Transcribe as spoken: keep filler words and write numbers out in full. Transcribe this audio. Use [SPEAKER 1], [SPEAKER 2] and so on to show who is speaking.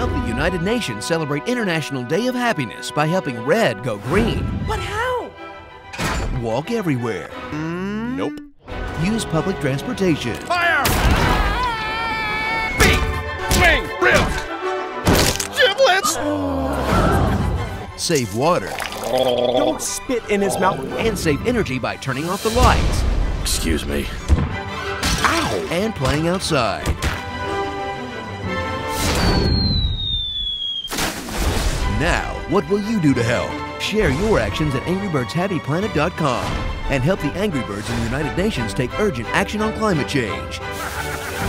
[SPEAKER 1] Help the United Nations celebrate International Day of Happiness by helping red go green.
[SPEAKER 2] But how?
[SPEAKER 1] Walk everywhere.
[SPEAKER 2] Mm.
[SPEAKER 3] Nope.
[SPEAKER 1] Use public transportation.
[SPEAKER 3] Fire! Beat! Swing! Ribs! Giblets!
[SPEAKER 1] Save water.
[SPEAKER 2] Don't spit in his mouth.
[SPEAKER 1] And save energy by turning off the lights.
[SPEAKER 3] Excuse me.
[SPEAKER 2] Ow!
[SPEAKER 1] And playing outside. Now, what will you do to help? Share your actions at angry birds happy planet dot com and help the Angry Birds and the United Nations take urgent action on climate change.